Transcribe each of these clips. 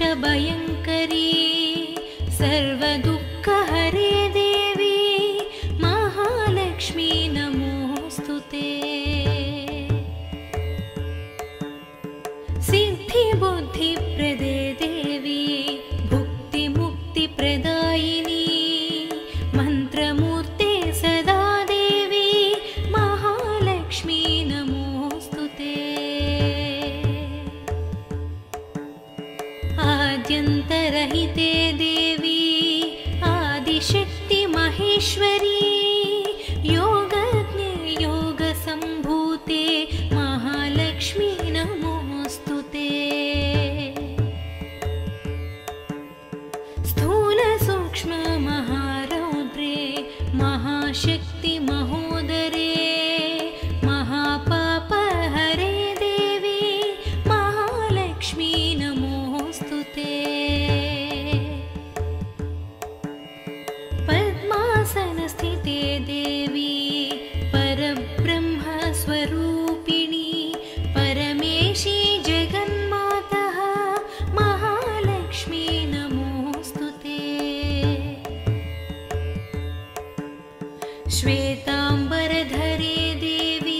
सर्वदुष्टभयङ्करी सर्वदुःखहरे देवी महालक्ष्मी नमोऽस्तुते। सिद्धिबुद्धिप्रदे देवी भुक्तिमुक्तिप्रदायिनी मन्त्रमूर्ते सदा देवी महालक्ष्मी नमोऽस्तुते। आद्यन्तरहिते देवी आदिशक्ति महेश्वरी योगज्ञे योगसम्भूते महालक्ष्मी नमोऽस्तुते। स्थूल सूक्ष्म महारौद्रे महाशक्ति महोदरे महापापहरे देवी महालक्ष्मी नमोऽस्तुते। पद्मासनस्थिते देवी परब्रह्मस्वरूपिणी परमेशी जगन्मातः महालक्ष्मी नमोऽस्तुते। श्वेताम्बरधरे देवी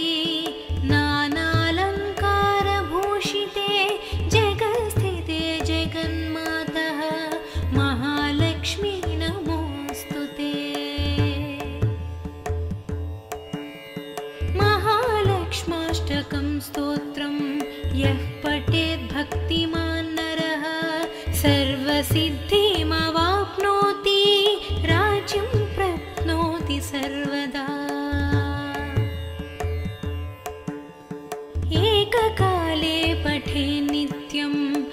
नानालङ्कारभूषिते जगत्स्थिते जगन्मातः महालक्ष्मी नमोऽस्तुते। महालक्ष्माष्टकं स्तोत्रं यः पठेत् भक्तिमान् नरः सर्वसिद्धिमवाप्नोति राज्यं प्राप्नोति सर्वदा। एककाले पठेत् नित्यं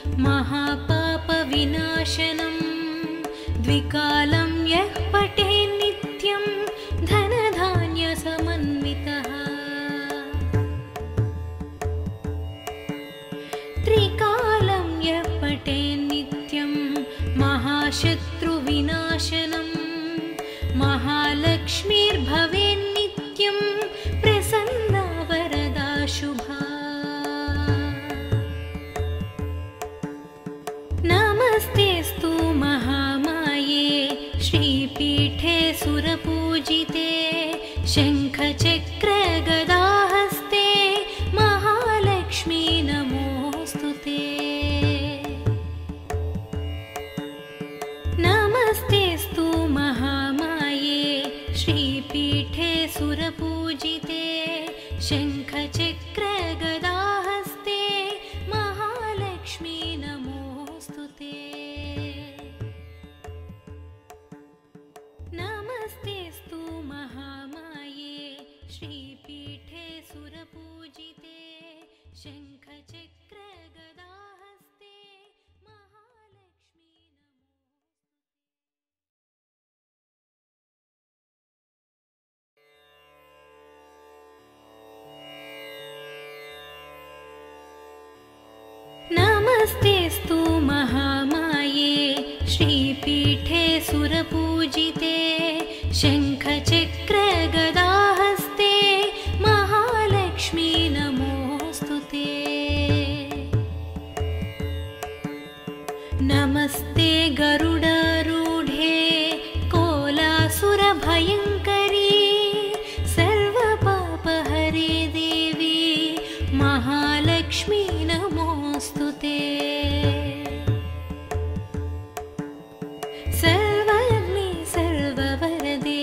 महापापविनाशनं द्विकालं यः पठेत् नित्यं धनधान्यसमन्वितः। त्रिकालं यः पठेत् नित्यं महाशत्रुविनाशनं महालक्ष्मीर्भवेत् नित्यं प्रसन्ना वरदा शुभा। नमस्तेऽस्तु महामाये श्रीपीठे सुरपूजिते शङ्खचक्रगदाहस्ते महालक्ष्मी नमोऽस्तुते। नमस्तेऽस्तु महामाये श्रीपीठे सुरपूजिते शङ्खचक्रगदाहस्ते महालक्ष्मी नमोऽस्तुते। नमस्तेऽस्तु महामाये श्रीपीठे सुरपूजिते शङ्खचक्रगदाहस्ते महालक्ष्मी नमस्तेऽस्तु महामाये श्रीपीठे सुरपूजिते शङ्खचक्रगदाहस्ते महालक्ष्मी नमोऽस्तुते। नमस्ते गरुडारूढे कोलासुरभयङ्करी सर्वपापहरे देवी महालक्ष्मी नमोऽस्तुते। सर्वज्ञे सर्ववरदे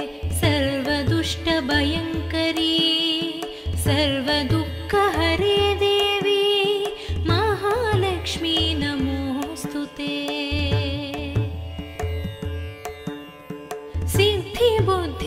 सर्वदुष्टभयङ्करी सर्वदुःखहरे देवी महालक्ष्मी नमोऽस्तुते। सिद्धिबुद्धि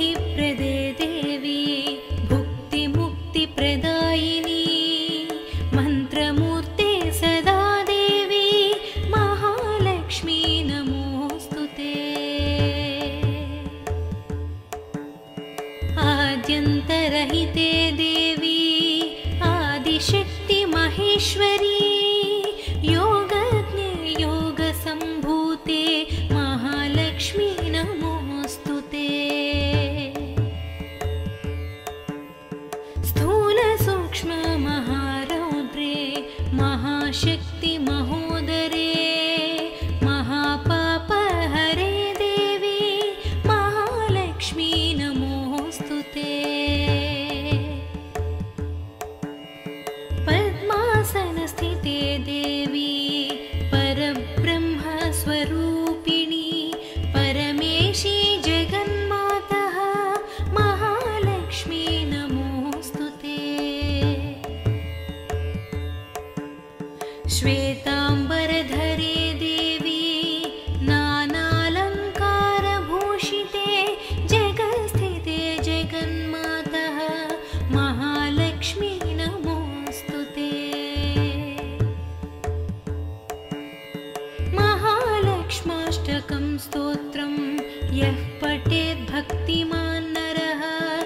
महालक्ष्मीनमोऽस्तुते। महालक्ष्म्याष्टकं स्तोत्रं यः पठेत् भक्तिमान् नरः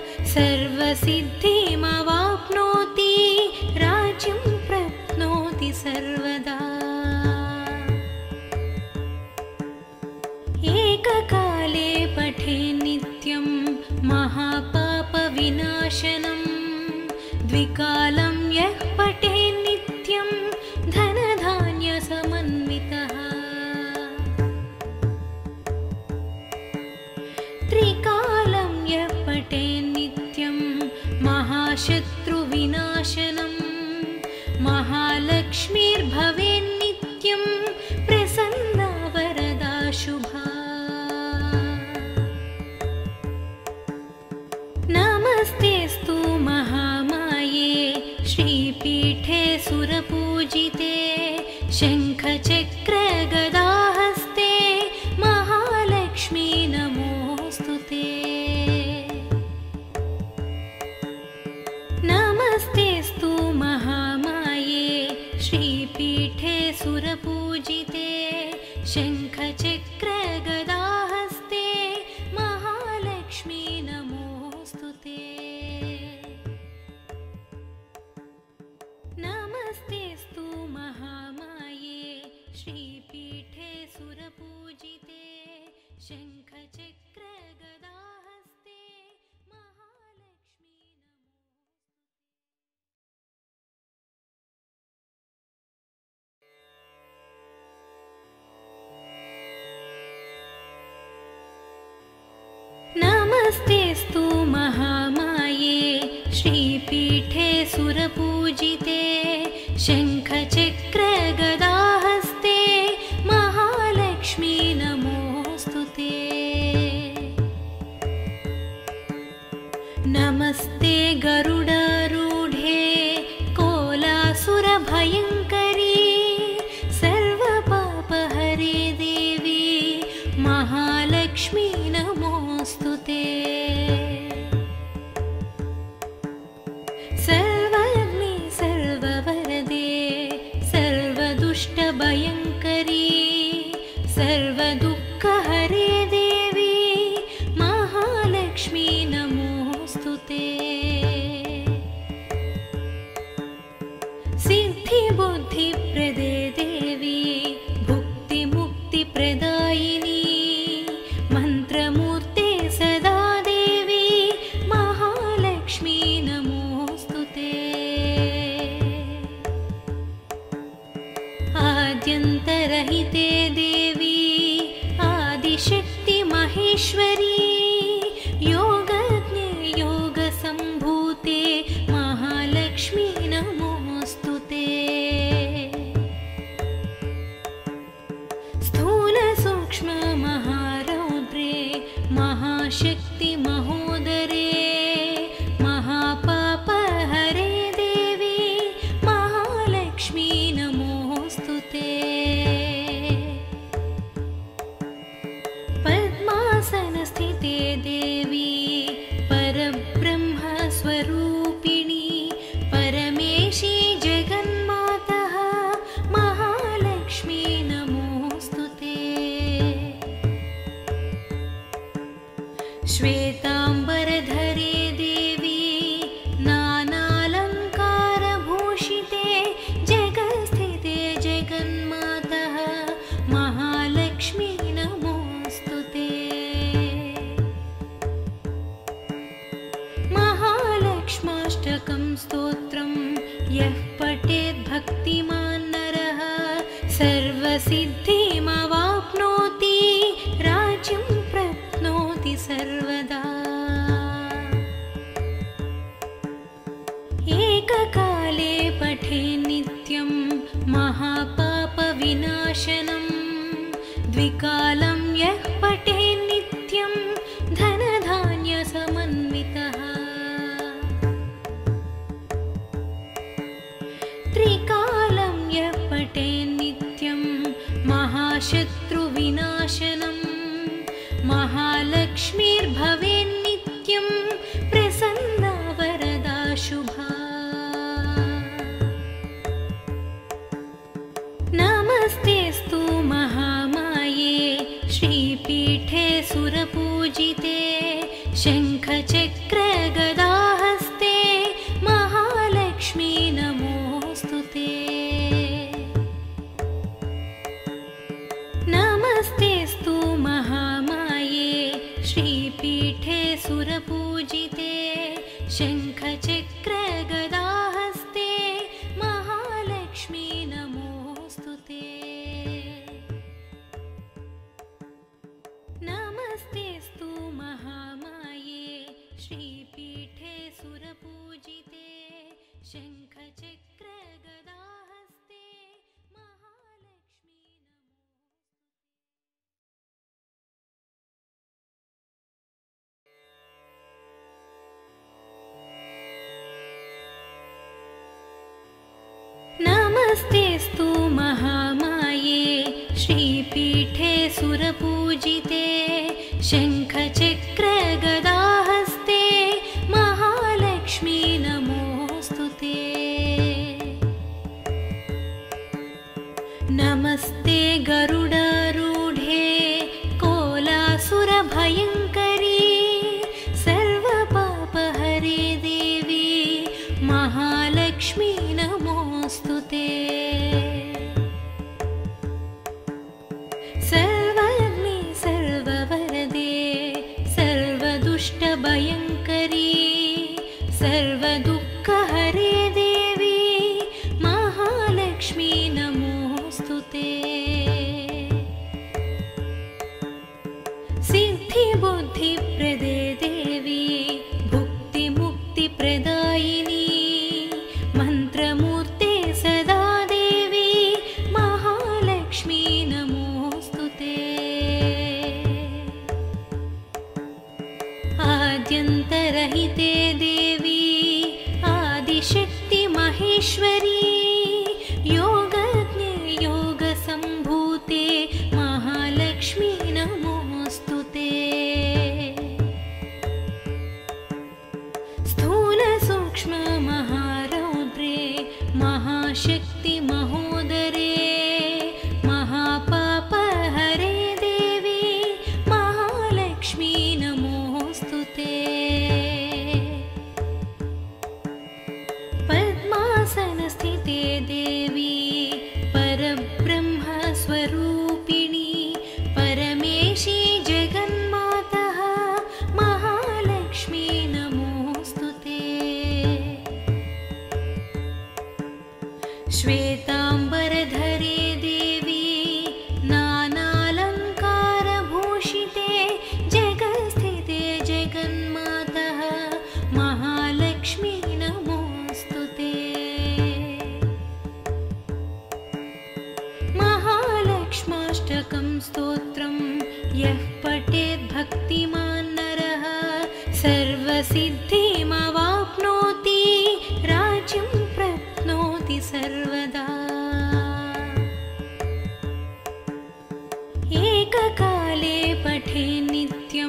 सर्वसिद्धिमवाप्नोति राज्यं प्राप्नोति सर्वदा। एककाले पठेन् नित्यं महापापविनाशनं द्विकालं यः पठेन् नित्यं धनधान्यसमन्वितः। त्रिकालं यः पठेन् नित्यं महाशत्रुविनाशनं महालक्ष्मीर्भवेन् नित्यं प्रसन्ना वरदा शुभा। नमस्तेस्तु महामाये श्रीपीठे सुरपूजिते शङ्खचक्रगदाहस्ते महालक्ष्मी नमोऽस्तुते। नमस्तेस्तु महामाये श्रीपीठे सुरपूजिते शङ्खचक्रगदाहस्ते महालक्ष्मी नमोऽस्तुते। नमस्तेस्तु महामाये श्रीपीठे सुरपूजिते शङ्खचक्रगदाहस्ते महालक्ष्मी नमस्तेस्तु महामाये श्रीपीठे सुरपूजिते शङ्खचक्रगदाहस्ते महालक्ष्मी नमोऽस्तुते। नमस्ते गरुडारूढे कोलासुरभयङ्करी सर्वपापहरे देवी महालक्ष्मी नमोऽस्तुते। सर्वज्ञे सर्ववरदे सर्वदुष्टभयङ्करी सर्वदुःखहरे देवी महालक्ष्मी नमोऽस्तुते। सिद्धिबुद्धिप्रदे देवी भुक्तिमुक्तिप्रदायिनी मन्त्रमूर्ते सदा देवी महालक्ष्मी नमोऽस्तुते। आद्यन्तरहिते देवी आदिशक्ति महेश्वरी योगज्ञे योगसम्भूते महालक्ष्मी नमोऽस्तुते। स्थूलसूक्ष्ममहारौद्रे महाशक्ति महोदरे महापापहरे देवी महालक्ष्मी नमोऽस्तुते। पद्मासनस्थिते देवी परब्रह्मस्वरूपिणी परमेशी जगन्मातः महालक्ष्मी नमोऽस्तुते। श्वेताम्बरधरे देवी नानालङ्कारभूषिते जगत्स्थिते जगन्मातः महालक्ष्मी नमोऽस्तुते। महालक्ष्म्याष्टकं स्तोत्रं यः पठेत् भक्तिमान् नरः सर्वसिद्धिमवाप्नोति राज्यं प्राप्नोति सर्वदा। एककाले पठेन् नित्यं महापापविनाशनं द्विकालं यः पठेन् नित्यं धनधान्यसमन्वितः। त्रिकालं यः पठेन् नित्यं महाशत्रुविनाशनं महालक्ष्मीर्भवेन् नित्यं प्रसन्ना वरदा शुभा। नमस्तेस्तु महामाये श्रीपीठे सुरपूजिते शङ्खचक्रगदाहस्ते महालक्ष्मी नमोऽस्तु ते। नमस्ते गरुडारूढे कोलासुरभयङ्करी सर्वपापहरे देवी महालक्ष्मी नमोऽस्तु ते। सर्वज्ञे सर्ववरदे सर्वदुष्टभयङ्करी सर्वदुःखहरे देवी महालक्ष्मी नमोऽस्तु ते। सिद्धिबुद्धिप्रदे देवी भुक्तिमुक्तिप्रदायिनी मन्त्रमूर्ते सदा देवी महालक्ष्मी नमोऽस्तु ते। आद्यन्तरहिते देवी आदिशक्ति महेश्वरी योगज्ञे योगसम्भूते महालक्ष्मी नमोऽस्तु ते। स्थूलसूक्ष्ममहारौद्रे महाशक्ति महोदरे महापापहरे देवी महालक्ष्मी नमोऽस्तु ते। पद्मासनस्थिते देवी परब्रह्मस्वरूपिणी परमेशी जगन्मातः महालक्ष्मी नमोऽस्तु ते। श्वेताम्बरधरे देवी नानालङ्कारभूषिते जगत्स्थिते जगन्मातः महालक्ष्मी नमोऽस्तु ते। महालक्ष्माष्टकं स्तोत्रं यः पठेत् भक्तिमान् नरः सर्वसिद्धिमवाप्नोति राज्यं प्राप्नोति सर्वदा। एककाले पठेत् नित्यं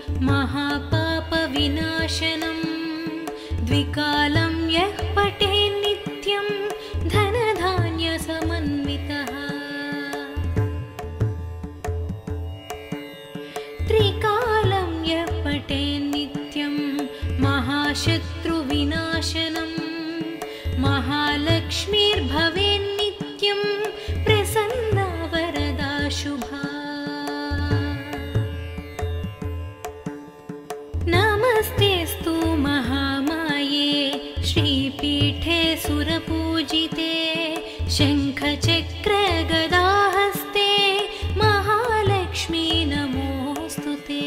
महापापविनाशनं द्विकालं यः पठेत् नित्यं धनधान्यसमन्वितः। त्रिकालं यः पठेत् नित्यं महाशत्रुविनाशनं महालक्ष्मीर्भवेत् नित्यं प्रसन्ना वरदा शुभा। नमस्तेऽस्तु महामाये श्रीपीठे सुरपूजिते शङ्खचक्रगदाहस्ते महालक्ष्मी नमोऽस्तु ते।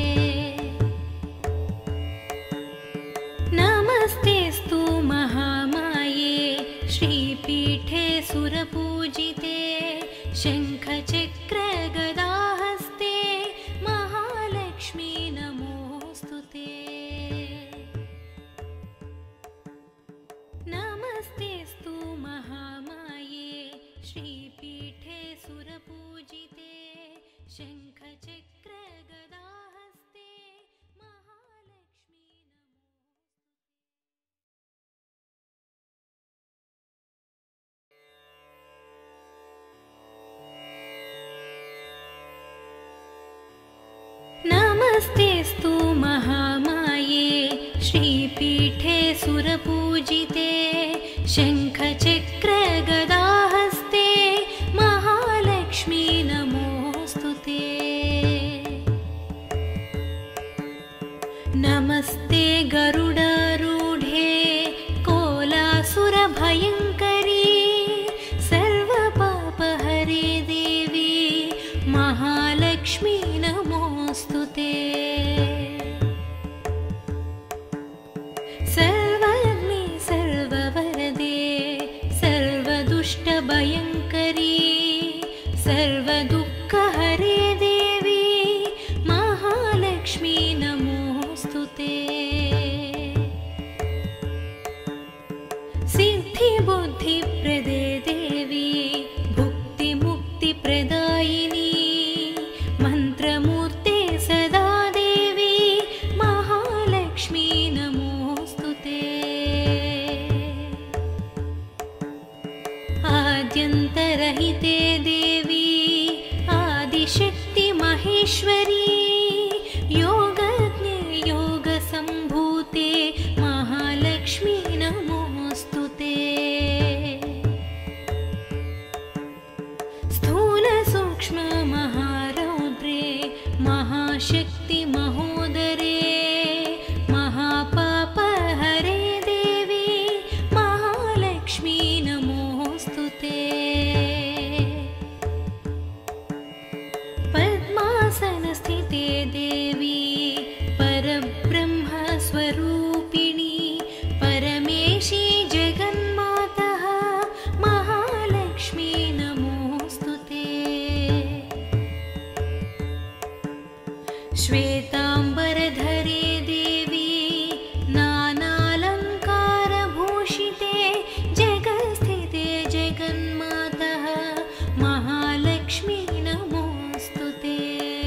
नमस्तेऽस्तु महामाये श्रीपीठे सुरपूजिते शङ्खचक्रगदाहस्ते महालक्ष्मी नमोऽस्तु ते। नमस्तेऽस्तु महामाये श्रीपीठे सुरपूजिते शङ्खचक्रगदाहस्ते महालक्ष्मी नमस्तेऽस्तु महामाये श्रीपीठे सुरपूजिते शङ्खचक्रगदाहस्ते महालक्ष्मी नमोऽस्तु ते। नमस्ते गरुडारूढे कोलासुरभयङ्करी सर्वपापहरे देवी महालक्ष्मी नमोऽस्तु ते। सर्वज्ञे सर्ववरदे सर्वदुष्टभयङ्करी सर्वदुःखहरे देवी महालक्ष्मी नमोऽस्तु ते। सिद्धिबुद्धिप्रदे देवी भुक्तिमुक्तिप्रदायिनी महेश्वरी योगज्ञे योगसम्भूते महालक्ष्मी नमोऽस्तु ते। स्थूलसूक्ष्म महारौद्रे महाशक्ति महोदरे महापापहरे देवी महालक्ष्मी नमोऽस्तु ते। पद्मासनस्थिते देवी परब्रह्मस्वरूपिणी परमेशी जगन्मातः महालक्ष्मी नमोऽस्तु ते। श्वेताम्बरधरे देवी नानालङ्कारभूषिते जगत्स्थिते जगन्मातः महालक्ष्मी नमोऽस्तु ते।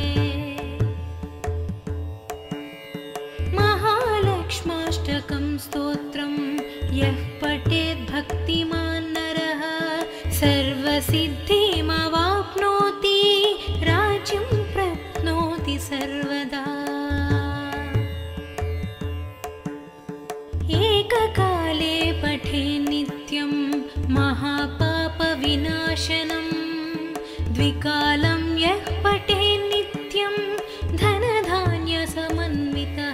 महालक्ष्माष्टकं स्तोत्रं यः पठेत् भक्तिमान् नरः सर्वसिद्धिमवाप्नोति राज्यं प्राप्नोति सर्वदा। एककाले पठे नित्यं महापापविनाशनं द्विकालं यः पठे नित्यं धनधान्यसमन्वितः।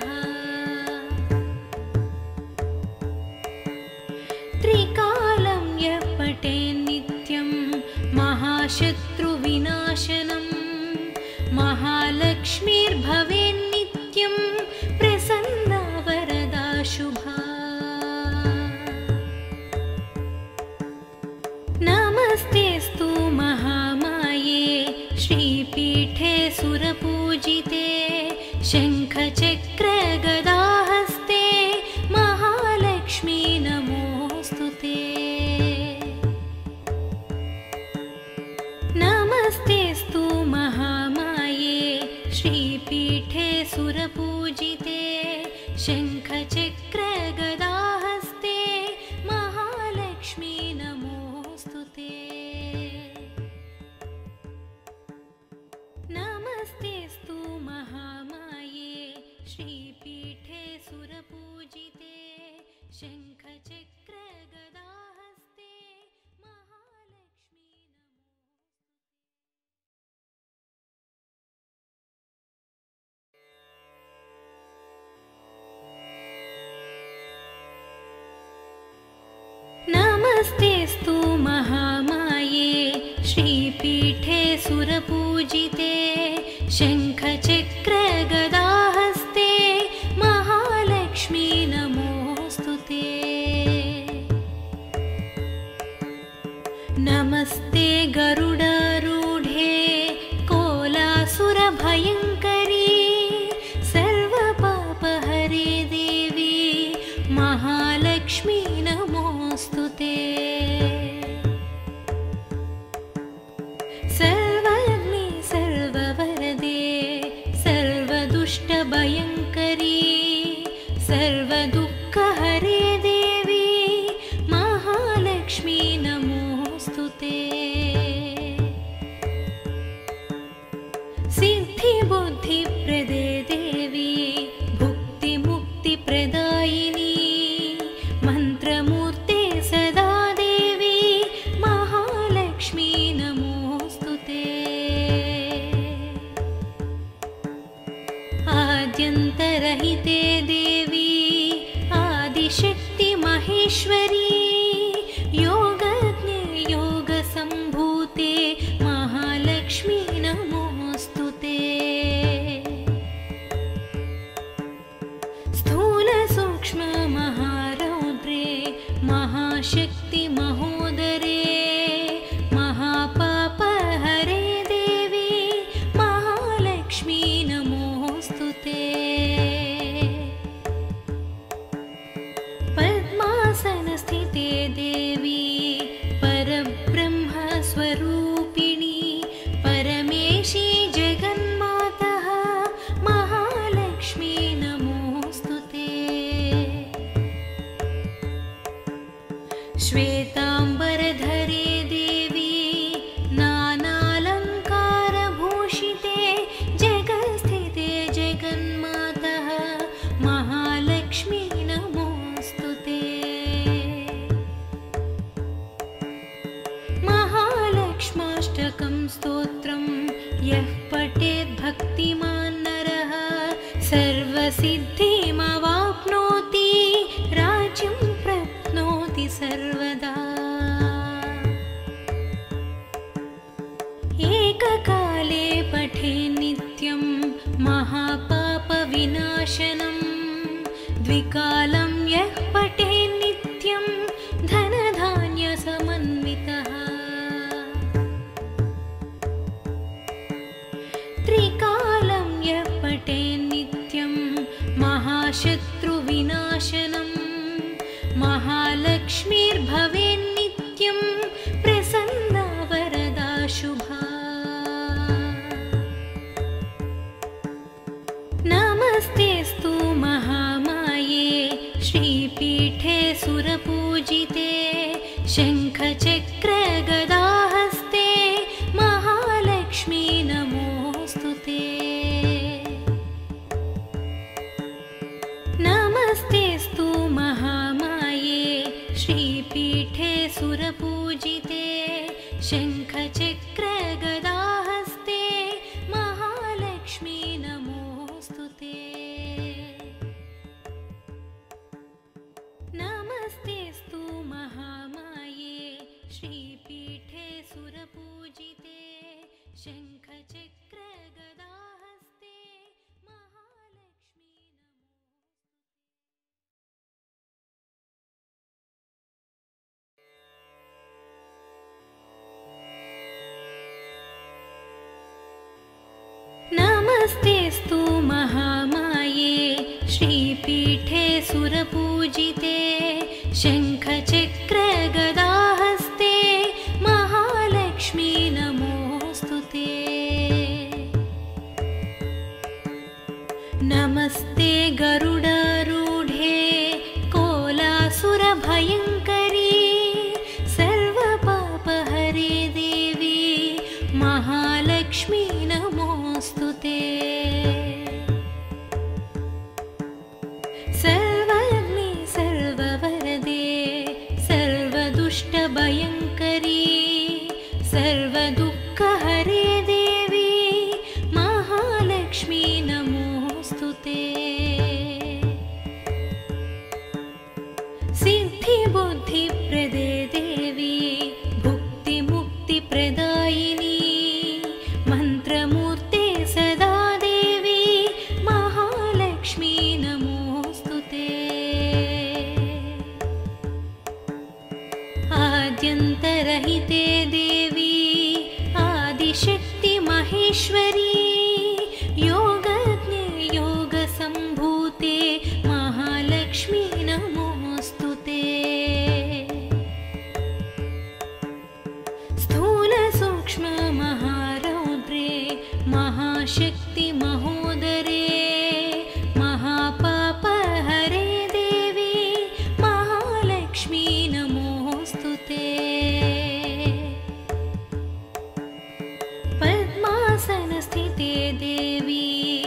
त्रिकालं यः पठे नित्यं महाशत्रुविनाशनं महालक्ष्मीर्भवेन्नित्यं प्रसन्ना वरदा शुभा। नमस्तेऽस्तु महामाये श्रीपीठे सुरपूजिते शङ्खचक्रगदाहस्ते महालक्ष्मी नमोऽस्तु ते। नमस्तेऽस्तु महामाये श्रीपीठे सुरपूजिते शङ्खचक्रगदाहस्ते महालक्ष्मी नमोऽस्तु ते। नमस्तेऽस्तु महामाये श्रीपीठे सुरपूजिते शङ्खचक्रगदाहस्ते महालक्ष्मी नमस्तेऽस्तु महामाये श्रीपीठे सुरपूजिते शङ्खचक्रगदाहस्ते महालक्ष्मी नमोऽस्तु ते। नमस्ते गरुडारूढे कोलासुरभयङ्करी सर्वपापहरे देवी महालक्ष्मी नमोऽस्तु ते। सर्वज्ञे सर्ववरदे सर्वदुष्टभयङ्करी सर्वदुःखहरे देवी महालक्ष्मी नमोऽस्तु ते। सिद्धिबुद्धिप्रदे देवी भुक्तिमुक्तिप्रदायिनी मन्त्रमूर्ते सदा देवी महालक्ष्मी नमोऽस्तु ते। आद्यन्तरहिते देवी आदिशक्ति महेश्वरी योगज्ञे योगसम्भूते महालक्ष्मी नमोऽस्तु ते। स्थूलसूक्ष्म महारौद्रे महाशक्ति महोदरे महापापहरे देवी महालक्ष्मी नमोऽस्तु ते। यः पठेद्भक्तिमान् नरः सर्वसिद्धिमवाप्नोति राज्यं प्राप्नोति सर्वदा। एककाले पठेन् नित्यं महापापविनाशनम् द्विकालं यः पठेन् नित्यं धनधान्यसमन्वितः। त्रिकालं यः पठेन् नित्यं महाशत्रुविनाशनम् महालक्ष्मीर्भवेन् नित्यं प्रसन्ना वरदा शुभा। नमस्तेस्तु महामाये श्रीपीठे सुरपूजिते शङ्खचक्रगदाहस्ते महालक्ष्मी नमोऽस्तु ते। नमस्तेस्तु महामाये श्रीपीठे सुरपूजिते शङ्खचक्रगदाहस्ते महालक्ष्मी नमोऽस्तु ते। नमस्तेस्तु महामाये श्रीपीठे सुरपूजिते शङ्खचक्रगदाहस्ते महालक्ष्मी नमस्तेस्तु महामाये श्रीपीठे सुरपूजिते शङ्खचक्रगदाहस्ते महालक्ष्मी नमोऽस्तु ते। नमस्ते गरुडारूढे कोलासुरभयङ्करी सर्वपापहरे देवी महालक्ष्मी नमोऽस्तु ते। सर्वज्ञे सर्ववरदे सर्वदुष्टभयङ्करी सर्वदुःखहरे देवी महालक्ष्मी नमोऽस्तु ते। सिद्धिबुद्धिप्रदे देवी भुक्तिमुक्तिप्रदायिनी मन्त्रमूर्ते सदा देवी महालक्ष्मी नमोऽस्तु ते। आद्यन्तरहिते देवी आदिशक्ति महेश्वरी योगज्ञे योगसम्भूते महालक्ष्मी नमोऽस्तु ते। स्थूलसूक्ष्ममहारौद्रे महाशक्ति महोदरे महापापहरे देवी महालक्ष्मी नमोऽस्तु ते। पद्मासनस्थिते देवी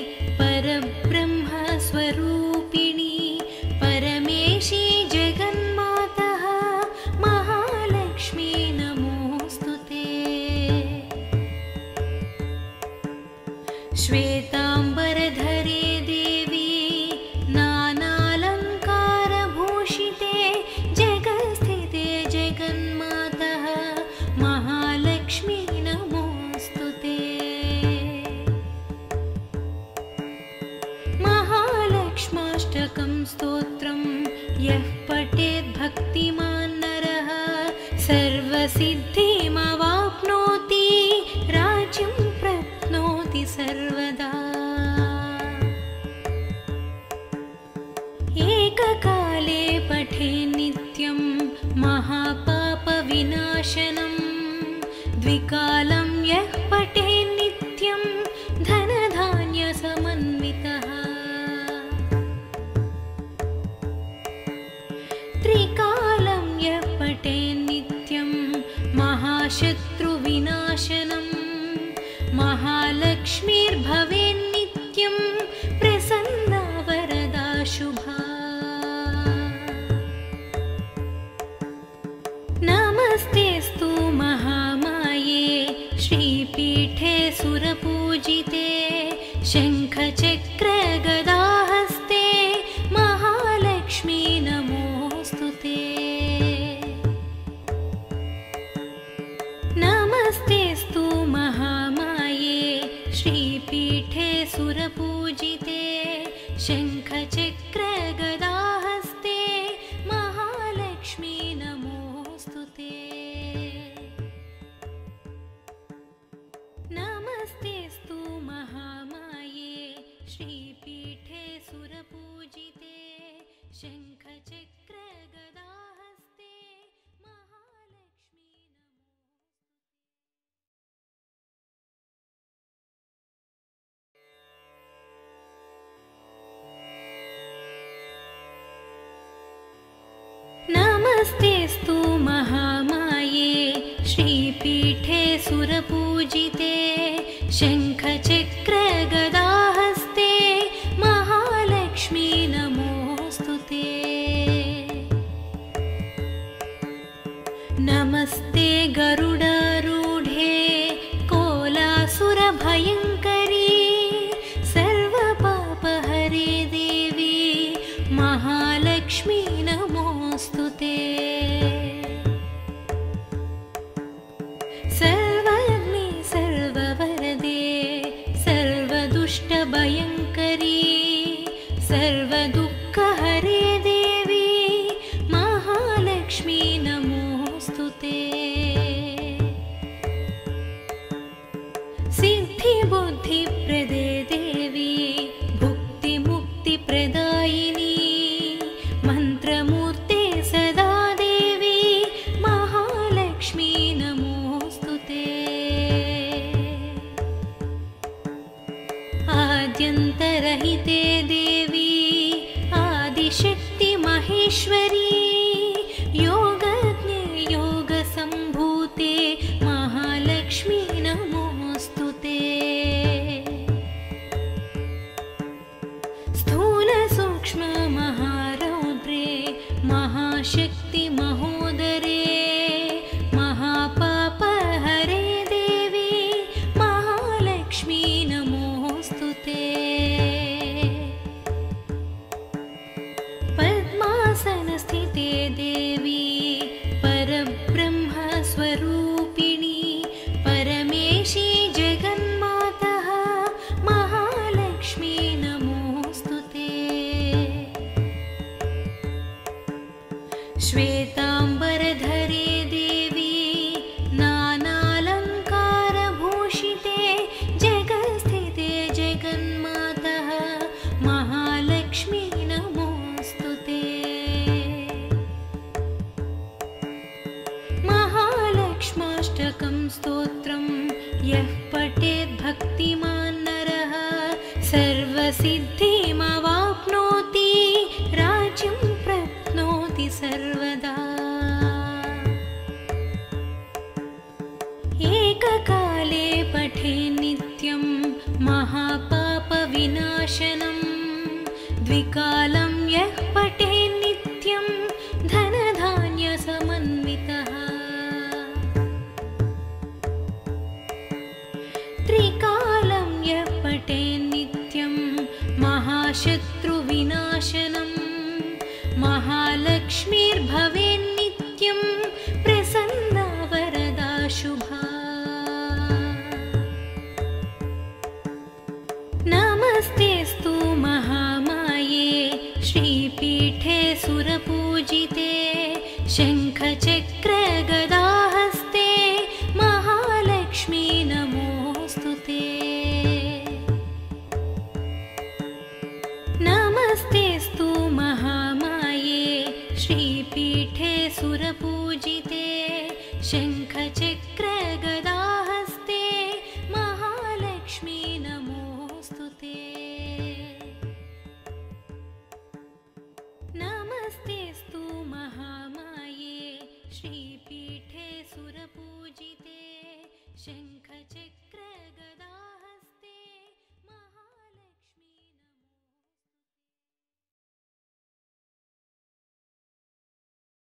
परब्रह्मस्वरूपिणी परमेशी जगन्मातः महालक्ष्मी नमोऽस्तु ते। श्वेताम्बरधरे देवी नानालङ्कारभूषिते जगत्स्थिते जगन्मातः महालक्ष्मी नमोऽस्तु ते। महालक्ष्माष्टकं स्तोत्रं यः पठेद्भक्तिमान् नरः सर्वसिद्धिमवाप्नोति राज्यं प्राप्नोति सर्वदा। एककाले पठेन् नित्यं महापापविनाशनम् द्विकालं यः पठेन् नित्यं धनधान्यसमन्वितः। त्रिकालं यः पठेन् नित्यं महाशत्रुविनाशनम् महालक्ष्मीर्भवेन् नित्यं प्रसन्ना वरदा शुभा। नमस्तेस्तु महामाये श्रीपीठे सुरपूजिते शङ्खचक्रगदाहस्ते महालक्ष्मी नमोऽस्तु ते। नमस्तेऽस्तु महामाये श्रीपीठे सुरपूजिते शङ्खचक्रगदाहस्ते महालक्ष्मी नमोऽस्तु ते। नमस्तेऽस्तु महामाये श्रीपीठे सुरपूजिते शङ्खचक्रगदाहस्ते महालक्ष्मी नमस्तेऽस्तु महामाये श्रीपीठे सुरपूजिते शङ्खचक्रगदाहस्ते महालक्ष्मी नमोऽस्तु ते। नमस्ते गरुडारूढे कोलासुरभयङ्करी सर्वपापहरे देवी महालक्ष्मी नमोऽस्तु ते। सर्वज्ञे सर्ववरदे सर्वदुष्टभयङ्करी सर्वदुःखहरे देवी महालक्ष्मी नमोऽस्तु ते। सिद्धिबुद्धिप्रदे देवी भुक्तिमुक्तिप्रदायिनी मन्त्रमूर्ते सदा देवी महालक्ष्मी नमोऽस्तु ते। आद्यन्तरहिते देवी आदिशक्ति महेश्वरी योगज्ञे योगसम्भूते महालक्ष्मी नमोऽस्तु ते। स्थूल सूक्ष्म महारौद्रे महाशक्ति महोदरे महापापहरे देवी महालक्ष्मी नमोऽस्तु ते। पद्मासनस्थिते देवी परब्रह्मस्वरूपिणी परमेशी जगन्मातः महालक्ष्मी नमोऽस्तु ते। श्वेताम्बरधरे देवी नानालङ्कारभूषिते जगत्स्थिते जगन्मातः महालक्ष्मी नमोऽस्तु ते। महालक्ष्माष्टकं स्तोत्रं यः पठेत् भक्तिमान् नरः सर्वसिद्धिमवाप्नोति राज्यं प्राप्नोति सर्वदा। एककाले पठे नित्यं महापापविनाशनं द्विकालं यः पठे नित्यं धनधान्यसमन्वितः। त्रिकालं यः पठे नित्यं महाशत्रुविनाशनं महालक्ष्मीर्भवेन्नित्यं प्रसन्ना वरदा शुभा। नमस्तेऽस्तु महामाये श्रीपीठे सुरपूजिते शङ्खचक्रगदाहस्ते महालक्ष्मी नमोऽस्तु ते। नमस्तेऽस्तु महामाये श्रीपीठे सुरपूजिते शङ्खचक्रगदाहस्ते महालक्ष्मी